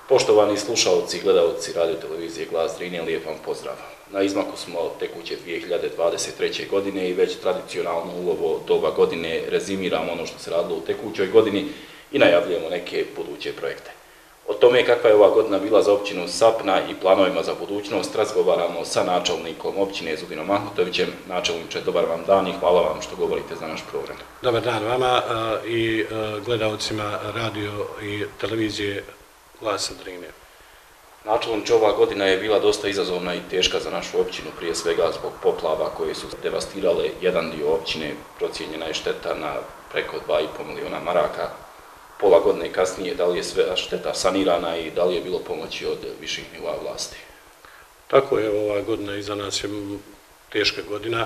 Poštovani slušalci i gledalci radio televizije Glas Drine, lijep vam pozdrav. Na izmaku smo tekuće 2023. godine i već tradicionalno u ovo doba godine rezimiramo ono što se radilo u tekućoj godini i najavljujemo neke buduće projekte. O tome kakva je ova godina bila za općinu Sapna i planovima za budućnost razgovaramo sa načelnikom općine Zudinom Mahmutovićem. Načelniče, dobar vam dan i hvala vam što govorite za naš program. Dobar dan vama i gledalcima radio i televizije Glasa Drine. Načelniče, ova godina je bila dosta izazovna i teška za našu općinu, prije svega zbog poplava koje su devastirale jedan dio općine. Procijenjena je šteta na preko 2,5 miliona maraka. Pola godine kasnije, da li je sve šteta sanirana i da li je bilo pomoći od viših nivoa vlasti? Tako je, ova godina iza nas je teška godina.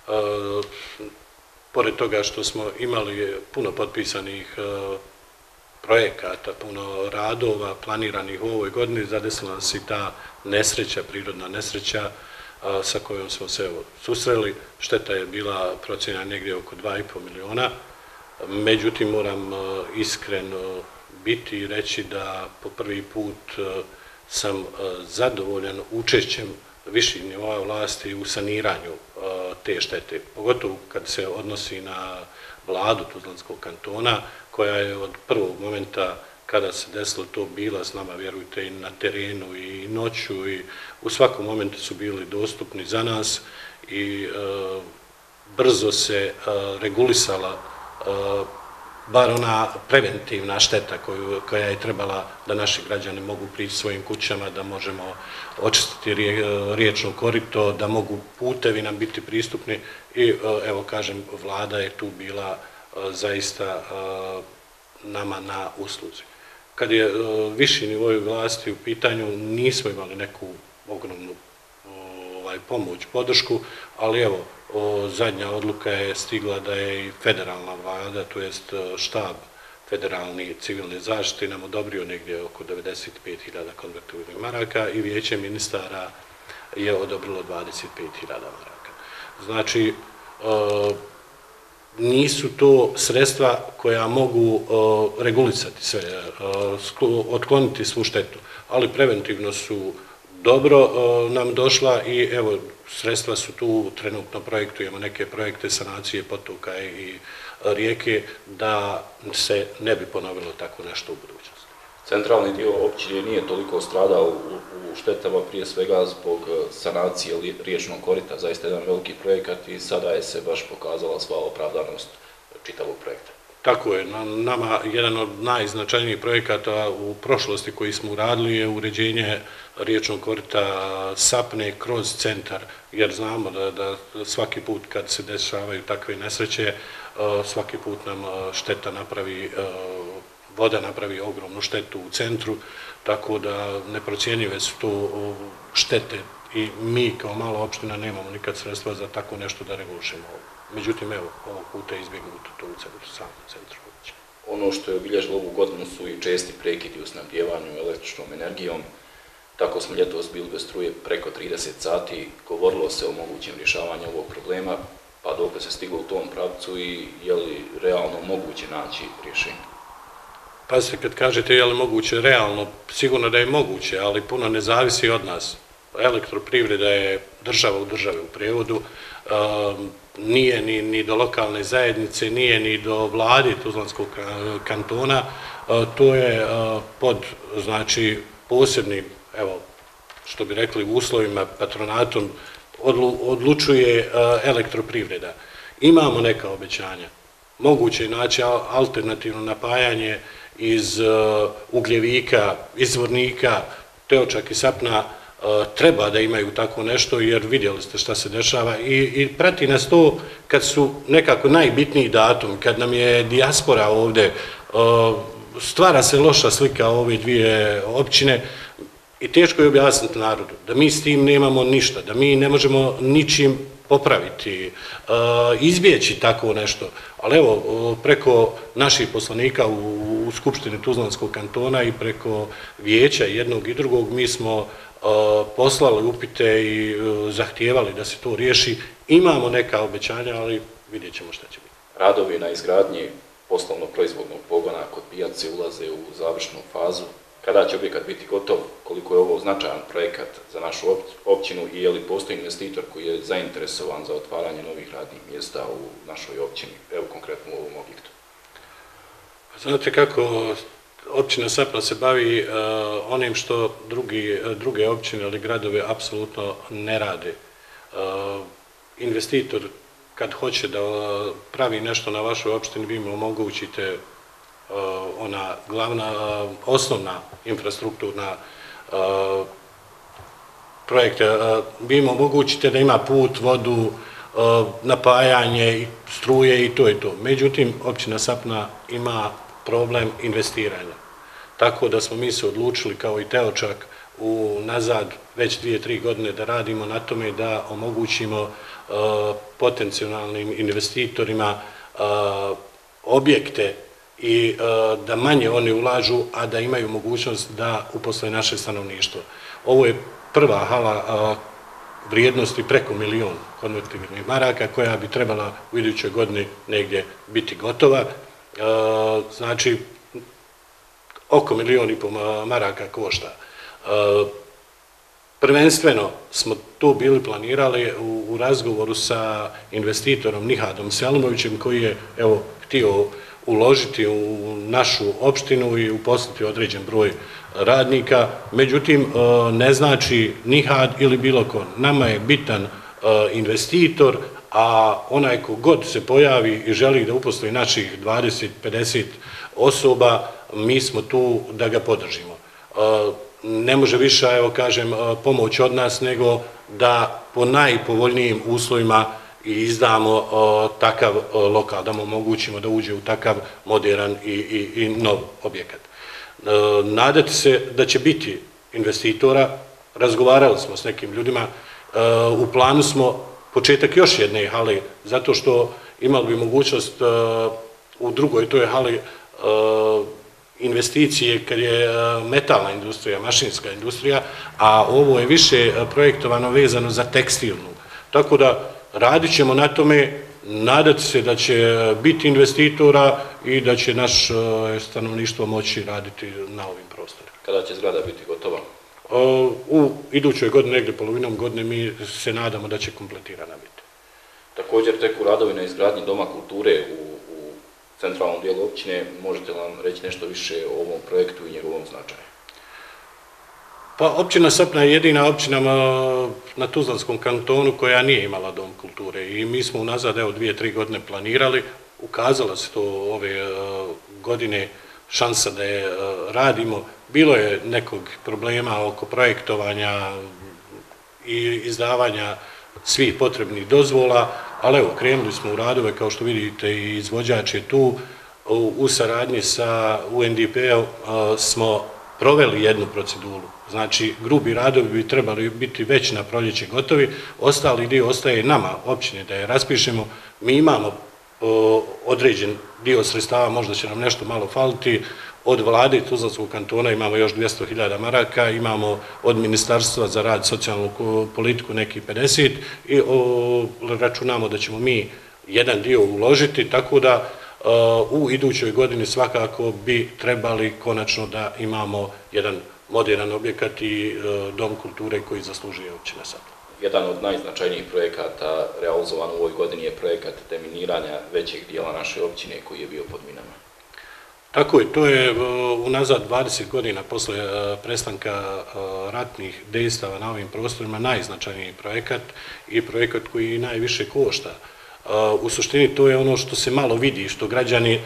Pored toga što smo imali puno potpisanih projekata, puno radova planiranih u ovoj godini, zadesila nas i ta nesreća, prirodna nesreća sa kojom smo se susreli. Šteta je bila procijenjena negdje oko 2,5 miliona. Međutim, moram iskreno biti i reći da po prvi put sam zadovoljan učešćem viših nivoa vlasti u saniranju te štete, pogotovo kad se odnosi na vladu Tuzlanskog kantona, koja je od prvog momenta kada se desilo to bila s nama, vjerujte, i na terenu i noću i u svakom momentu su bili dostupni za nas i brzo se regulisala bar ona preventivna šteta koja je trebala da naši građani mogu prići svojim kućama, da možemo očistiti riječno korito, da mogu putevi nam biti pristupni i evo kažem, vlada je tu bila zaista nama na usluzi. Kad je viši nivo vlasti u pitanju, nismo imali neku ogromnu pomoć, podršku, ali evo, zadnja odluka je stigla da je i federalna vlada, to jest štab federalni civilne zaštite nam odobrio negdje oko 95.000 konvertibilnih maraka i vijeće ministara je odobrilo 25.000 maraka. Znači, nisu to sredstva koja mogu regulisati sve, otkloniti svu štetu, ali preventivno su dobro nam došla i evo, sredstva su tu, trenutno projektujemo neke projekte sanacije potoka i rijeke da se ne bi ponovilo tako nešto u budućnosti. Centralni dio općine nije toliko stradao u štetama, prije svega zbog sanacije riječnog korita, zaista jedan veliki projekat i sada je se baš pokazala sva opravdanost čitavog projekta. Tako je, nama jedan od najznačajnijih projekata u prošlosti koji smo uradili je uređenje riječnog korita Sapne kroz centar, jer znamo da svaki put kad se dešavaju takve nesreće, svaki put nam šteta napravi, voda napravi ogromnu štetu u centru, tako da neprocjenjive su to štete i mi kao mala opština nemamo nikad sredstva za tako nešto da regulišemo. Međutim, evo, ovog puta je izbjegnuto to u samom centru. Ono što je obilježilo ovu godinu su i česti prekidi u snabdjevanju električnom energijom. Tako smo ljetos bili bez struje preko 30 sati, govorilo se o mogućem rješavanju ovog problema, pa dok se stiglo u tom pravcu i je li realno moguće naći rješenje? Pazite, kad kažete je li moguće realno, sigurno da je moguće, ali puno ne zavisi od nas. Elektroprivreda je država u državi u prijevodu, nije ni do lokalne zajednice, nije ni do vlade Tuzlanskog kantona, to je pod, znači, posebnim, evo, što bi rekli, uslovima, patronatom, odlučuje elektroprivreda. Imamo neka obećanja. Moguće je naći alternativno napajanje iz ugljevika, izvornika, Teočak i Sapna treba da imaju tako nešto, jer vidjeli ste šta se dešava i prati nas to kad su nekako najbitniji datum, kad nam je dijaspora ovdje, stvara se loša slika ove dvije općine i teško je objasniti narodu da mi s tim nemamo ništa, da mi ne možemo ničim popraviti, izbjeći tako nešto. Ali evo, preko naših poslanika u Skupštini Tuzlanskog kantona i preko vijeća jednog i drugog mi smo poslali upite i zahtijevali da se to riješi. Imamo neka obećanja, ali vidjet ćemo šta će biti. Radovi na izgradnji poslovno-proizvodnog pogona kod pijace ulaze u završnu fazu. Kada će objekat biti gotov, koliko je ovo značajan projekat za našu općinu i je li postoji investitor koji je zainteresovan za otvaranje novih radnih mjesta u našoj općini, evo konkretno u ovom objektu? Znate kako općina Sapna se bavi onim što druge općine ili gradove apsolutno ne rade. Investitor kad hoće da pravi nešto na vašoj opštini, vi mu omogućite ona glavna, osnovna infrastrukturna projekta. Vi im omogućite da ima put, vodu, napajanje, struje i to je to. Međutim, općina Sapna ima problem investiranja. Tako da smo mi se odlučili kao i Teočak nazad već 2-3 godine da radimo na tome da omogućimo potencijalnim investitorima objekte i da manje oni ulažu, a da imaju mogućnost da uposle naše stanovništvo. Ovo je prva hala vrijednosti preko 1 milion konvertibilnih maraka koja bi trebala u idućoj godini negdje biti gotova. Znači, oko 1,5 miliona maraka košta. Prvenstveno smo to bili planirali u razgovoru sa investitorom Nihadom Selimovićem koji je htio uložiti u našu opštinu i uposliti određen broj radnika. Međutim, ne znači Nihad ili bilo ko. Nama je bitan investitor, a onaj ko god se pojavi i želi da uposli naših 20-50 osoba, mi smo tu da ga podržimo. Ne može više, pomoć od nas nego da po najpovoljnijim uslovima izdamo takav lokal, da mu omogućimo da uđe u takav modern i nov objekat. Nadati se da će biti investitora, razgovarali smo s nekim ljudima, u planu smo početak još jedne hale, zato što imali bi mogućnost u drugoj toj hali investicije kad je metalna industrija, mašinska industrija, a ovo je više projektovano vezano za tekstilnu. Tako da radit ćemo na tome, nadati se da će biti investitora i da će naš stanovništvo moći raditi na ovim prostorima. Kada će zgrada biti gotova? U idućoj godini, negdje polovinom godine, mi se nadamo da će kompletirana biti. Također teku radovi na izgradnji Doma kulture u centralnom dijelu općine. Možete li nam reći nešto više o ovom projektu i njegovom značaju? Pa općina Sapna je jedina općina na Tuzlanskom kantonu koja nije imala Dom kulture i mi smo unazad 2-3 godine planirali, ukazala se to ove godine šansa da je radimo. Bilo je nekog problema oko projektovanja i izdavanja svih potrebnih dozvola, ali krenuli smo u radove, kao što vidite i izvođač je tu, u saradnji sa UNDP-om smo proveli jednu proceduru. Znači, grubi radovi bi trebali biti već na proljeće gotovi, ostali dio ostaje nama, općine, da je raspišemo. Mi imamo određen dio sredstava, možda će nam nešto malo faliti. Od vlade Tuzlanskog kantona imamo još 200.000 maraka, imamo od Ministarstva za rad i socijalnu politiku nekih 50 i računamo da ćemo mi jedan dio uložiti, tako da u idućoj godini svakako bi trebali konačno da imamo jedan modern objekat i Dom kulture koji zaslužuje općina Sapna. Jedan od najznačajnijih projekata realizovan u ovoj godini je projekat deminiranja većeg dijela naše općine koji je bio pod minama. Tako je, to je unazad 20 godina posle prestanka ratnih dejstava na ovim prostorima najznačajniji projekat i projekat koji najviše košta. U suštini to je ono što se malo vidi, što građani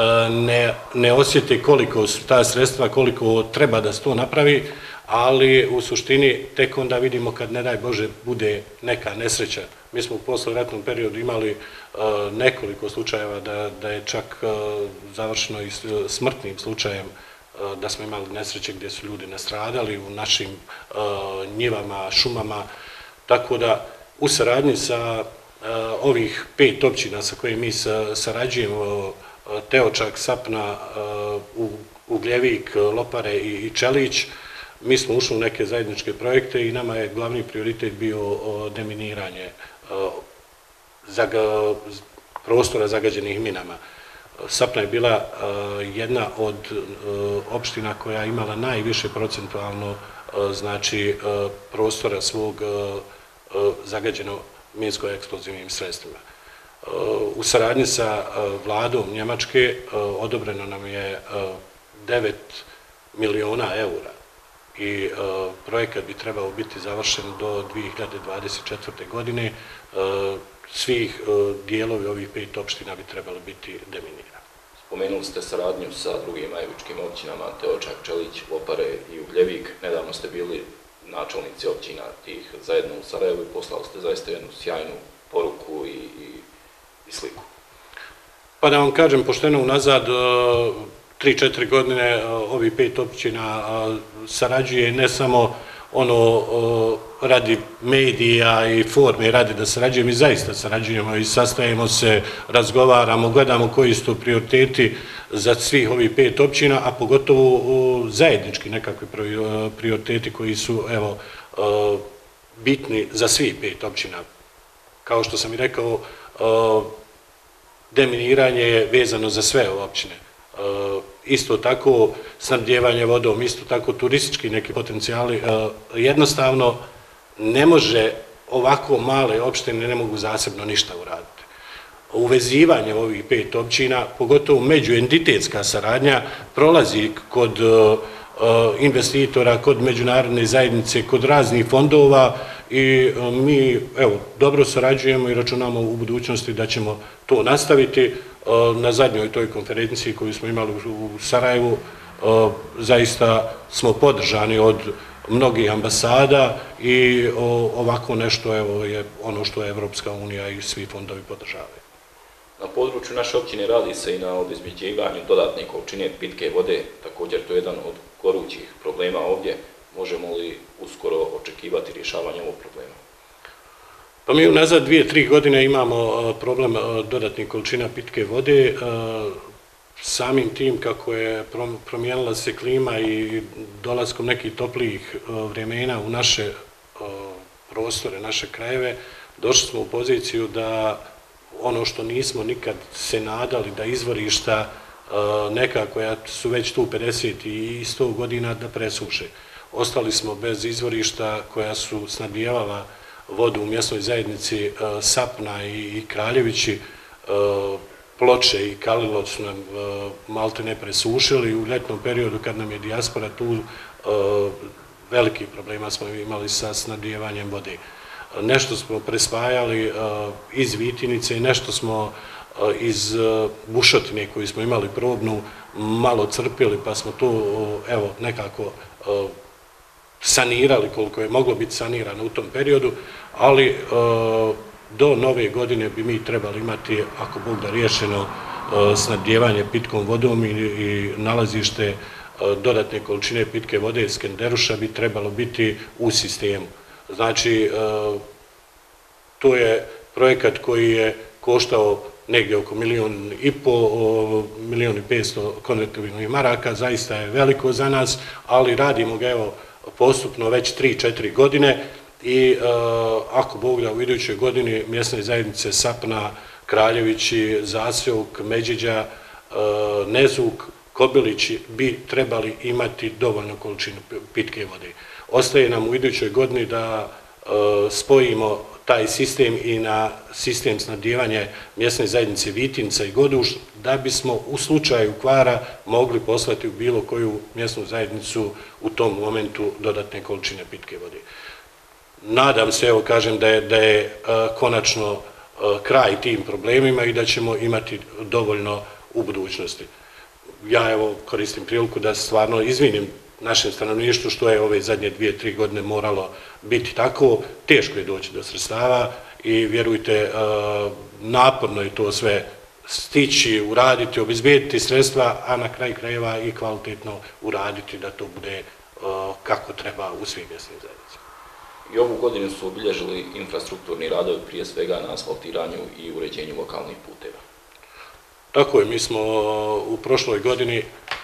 ne osjete koliko su ta sredstva, koliko treba da se to napravi, ali u suštini tek onda vidimo kad, ne daj Bože, bude neka nesreća. Mi smo u posleratnom periodu imali nekoliko slučajeva da je čak završeno i smrtnim slučajem, da smo imali nesreće gdje su ljudi nastradali u našim njivama, šumama, tako da u saradnji sa ovih 5 općina sa kojim mi sarađujemo, Teočak, Sapna, Ugljevik, Lopare i Čelić, mi smo ušli u neke zajedničke projekte i nama je glavni prioritet bio deminiranje prostora zagađenih minama. Sapna je bila jedna od opština koja je imala najviše procentualno znači prostora svog zagađeno minsko-eksplozivnim sredstvima. U saradnji sa vladom Njemačke odobreno nam je 9 miliona eura i projekat bi trebao biti završen do 2024. godine. Svih dijelovi ovih 5 opština bi trebalo biti deminirani. Spomenuli ste saradnju sa drugim ajvičkim općinama, Teočak, Čelić, Lopare i Ugljevik. Nedavno ste bili načelnici općina tih zajedno u Sarajevu i poslali ste zaista jednu sjajnu poruku i sliku. Pa da vam kažem, pošteno unazad 3-4 godine ovih 5 općina sarađuje ne samo radi medija i forme radi da sarađujemo, mi zaista sarađujemo i sastajemo se, razgovaramo, gledamo koji su to prioriteti za svih ovih 5 općina, a pogotovo zajednički nekakvi prioriteti koji su bitni za svih 5 općina. Kao što sam i rekao, deminiranje je vezano za sve općine. Isto tako snabdijevanje vodom, isto tako turistički neki potencijali. Jednostavno ne može ovako male opštine, ne mogu zasebno ništa uraditi. Uvezivanje ovih 5 općina, pogotovo međuentitetska saradnja, prolazi kod investitora, kod međunarodne zajednice, kod raznih fondova i mi dobro sarađujemo i računamo u budućnosti da ćemo to nastaviti. Na zadnjoj toj konferenciji koju smo imali u Sarajevu zaista smo podržani od mnogih ambasada i ovako nešto je ono što je Evropska unija i svi fondovi podržavaju. Na području naše općine radi se i na obezbeđivanju dodatne količine pitke vode, također to je jedan od gorućih problema ovdje. Možemo li uskoro očekivati rješavanje ovog problema? Pa mi unazad 2-3 godine imamo problem dodatnih količina pitke vode. Samim tim kako je promijenila se klima i dolaskom nekih toplijih vremena u naše prostore, naše krajeve, došli smo u poziciju da ono što nismo nikad se nadali da izvorišta neka koja su već tu 50 i 100 godina da presuše. Ostali smo bez izvorišta koja su snabdijevala vodu u mjesnoj zajednici Sapna i Kraljevići. Ploče i Kalilo su nam malte ne presušili. U ljetnom periodu kad nam je dijaspora tu, velikih problema smo imali sa snabdijevanjem vode. Nešto smo prespajali iz Vitinice, nešto smo iz bušotine koju smo imali probnu malo crpili, pa smo to nekako sanirali koliko je moglo biti sanirano u tom periodu, ali do nove godine bi mi trebali imati, ako Bog da, riješeno snabdijevanje pitkom vodom i nalazište dodatne količine pitke vode Skenderuša bi trebalo biti u sistemu. Znači, to je projekat koji je koštao negdje oko 1,5 milijuna konvertibilnih maraka, zaista je veliko za nas, ali radimo ga postupno već 3-4 godine i ako Bog da u idućoj godini mjesne zajednice Sapna, Kraljevići, Zaseok, Međiđa, Nezuk, Kobilići bi trebali imati dovoljnu količinu pitke vode. Ostaje nam u idućoj godini da spojimo taj sistem i na sistem snabdijevanja mjesne zajednice Vitinca i Goduš, da bismo u slučaju kvara mogli poslati u bilo koju mjesnu zajednicu u tom momentu dodatne količine pitke vode. Nadam se, kažem, da je konačno kraj tim problemima i da ćemo imati dovoljno u budućnosti. Ja koristim priliku da stvarno izvinim našem stanovništvu što je ove zadnje 2-3 godine moralo biti tako. Teško je doći do sredstava i vjerujte, naporno je to sve stići, uraditi, obezbijediti sredstva, a na kraju krajeva i kvalitetno uraditi da to bude kako treba u svim mjesnim zajednicama. I ovu godinu su obilježili infrastrukturni radovi, prije svega na asfaltiranju i uređenju lokalnih puteva. Tako je, mi smo u prošloj godini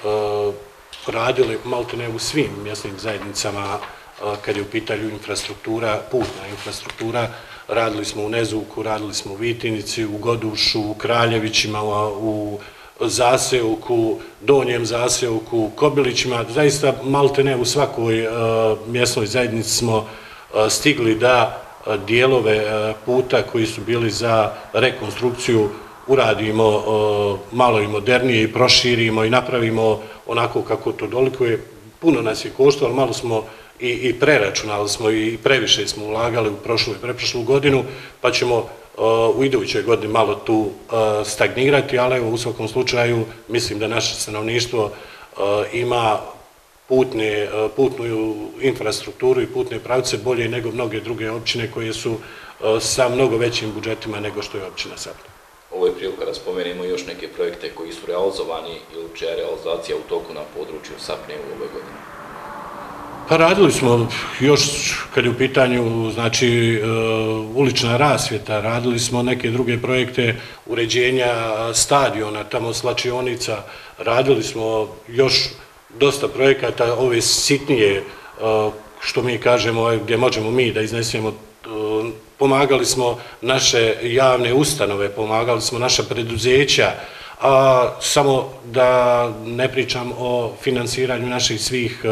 radili maltene u svim mjesnim zajednicama kad je u pitanju infrastruktura, putna infrastruktura. Radili smo u Nezuku, radili smo u Vitinici, u Godušu, u Kraljevićima, u zaseoku, Donjem zaseoku, Kobilićima, zaista malte ne u svakoj mjesnoj zajednici smo stigli da dijelove puta koji su bili za rekonstrukciju uradimo malo i modernije i proširimo i napravimo onako kako to dolikuje. Puno nas je koštalo, ali malo smo i preračunali smo i previše smo ulagali u prošlu i preprošlu godinu, pa ćemo u idućoj godini malo tu stagnirati, ali evo u svakom slučaju mislim da naše stanovništvo ima putnu infrastrukturu i putne pravce bolje nego mnoge druge općine koje su sa mnogo većim budžetima nego što je općina Sapna. Ovo je prilika da spomenemo još neke projekte koji su realizovani ili čija je realizacija u toku na području Sapne u ovoj godini. Pa radili smo još kad je u pitanju znači ulična rasvjeta, radili smo neke druge projekte uređenja stadiona, tamo slačionica, radili smo još dosta projekata, ove sitnije što mi kažemo gdje možemo mi da iznesemo, pomagali smo naše javne ustanove, pomagali smo naša preduzeća, a samo da ne pričam o finansiranju naših svih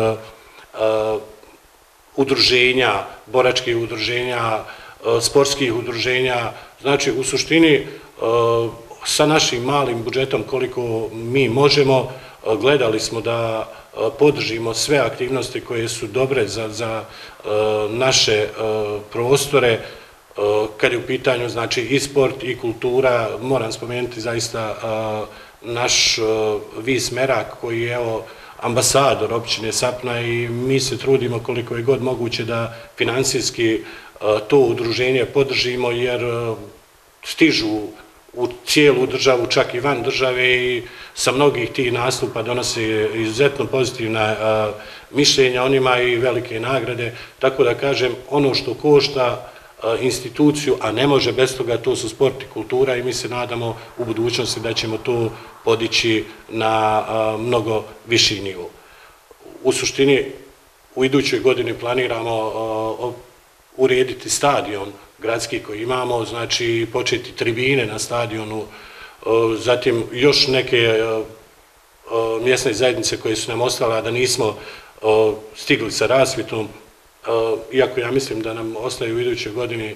udruženja, boračkih udruženja, sportskih udruženja. Znači, u suštini, sa našim malim budžetom koliko mi možemo, gledali smo da podržimo sve aktivnosti koje su dobre za naše prostore, kad je u pitanju znači i sport i kultura. Moram spomenuti zaista naš Vis Merak koji je evo ambasador općine Sapna i mi se trudimo koliko je god moguće da financijski to udruženje podržimo jer stižu u cijelu državu, čak i van države i sa mnogih tih nastupa donose izuzetno pozitivna mišljenja, on ima i velike nagrade, tako da kažem ono što košta instituciju, a ne može bez toga, to su sport i kultura i mi se nadamo u budućnosti da ćemo to podići na mnogo viši nivo. U suštini, u idućoj godini planiramo urediti stadion gradski koji imamo, znači početi tribine na stadionu, zatim još neke mjesne zajednice koje su nam ostale, a da nismo stigli sa rasvjetom, iako ja mislim da nam ostaje u idućoj godini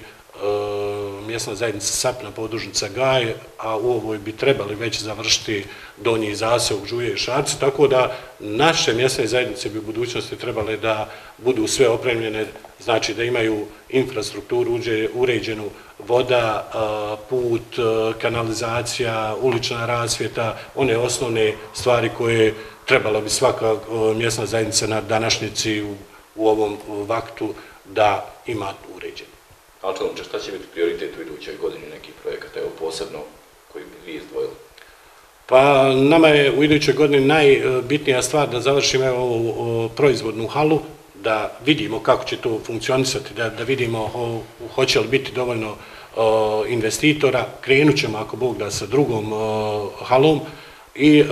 mjesna zajednica Sapna, podružnica Gaj, a u ovoj bi trebali već završiti Donji zaseok, Žuje i Šarci, tako da naše mjesne zajednice bi u budućnosti trebale da budu sve opremljene, znači da imaju infrastrukturu uređenu, voda, put, kanalizacija, ulična rasvjeta, one osnovne stvari koje trebala bi svaka mjesna zajednica na današnjici u ovom vaktu da ima uređeno. Načelniče, šta će biti prioritet u idućoj godini nekih projekata, evo posebno koji bi vi izdvojili? Pa nama je u idućoj godini najbitnija stvar da završimo ovu proizvodnu halu, da vidimo kako će to funkcionisati, da vidimo hoće li biti dovoljno investitora, krenut ćemo ako Bog da sa drugom halom i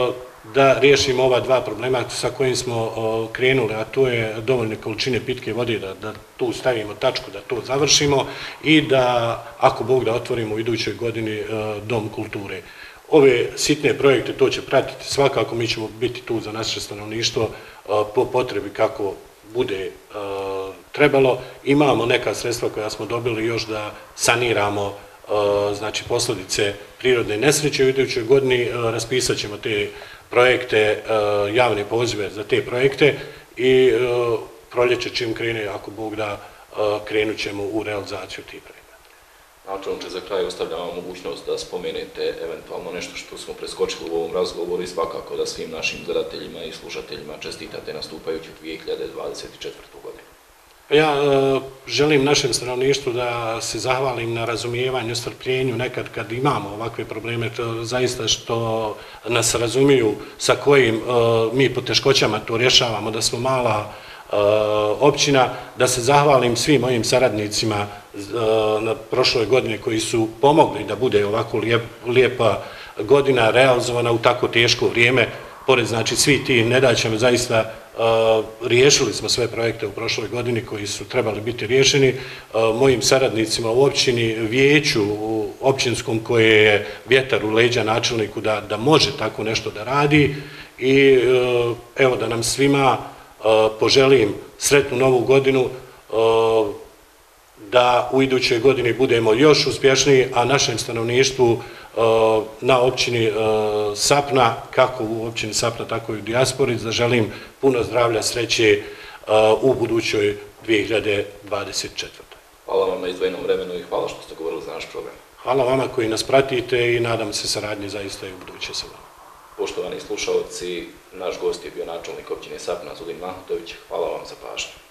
da riješimo ova dva problema sa kojim smo krenuli, a to je dovoljne količine pitke vode, da tu stavimo tačku, da to završimo i da, ako Bog da, otvorimo u idućoj godini Dom kulture. Ove sitne projekte to će pratiti svakako, mi ćemo biti tu za naše stanovništvo po potrebi kako bude trebalo. Imamo neka sredstva koja smo dobili još da saniramo znači posljedice prirodne nesreće. U idućoj godini raspisat ćemo te projekte, javne pozive za te projekte i proljeće čim krene, ako Bog da, krenut ćemo u realizaciju tih projekata. Načelniče, za kraj ostavljam vam mogućnost da spomenete eventualno nešto što smo preskočili u ovom razgovoru i svakako da svim našim gledateljima i slušateljima čestitate nastupajuću 2024. godinu. Ja želim našem stanovništvu da se zahvalim na razumijevanju, strpljenju nekad kad imamo ovakve probleme, zaista što nas razumiju sa kojim mi poteškoćama to rješavamo, da smo mala općina, da se zahvalim svim mojim saradnicima na prošloj godini koji su pomogli da bude ovako lijepa godina realizovana u tako teško vrijeme. pored znači svih tih nedaćama zaista riješili smo sve projekte u prošloj godini koji su trebali biti riješeni. Mojim saradnicima u općini, vijeću u općinskom koje je vjetar u leđa načelniku da može tako nešto da radi i evo da nam svima poželim sretnu novu godinu, da u idućoj godini budemo još uspješniji, a našem stanovništvu na općini Sapna, kako u općini Sapna, tako i u dijaspori, da želim puno zdravlja, sreće u budućoj 2024. Hvala vam na izdvojenom vremenu i hvala što ste govorili za naš program. Hvala vama koji nas pratite i nadam se saradnje zaista i u buduće sa vama. Poštovani slušalci, naš gost je bio načelnik općine Sapna, Zulin Mahmutović. Hvala vam za pažnju.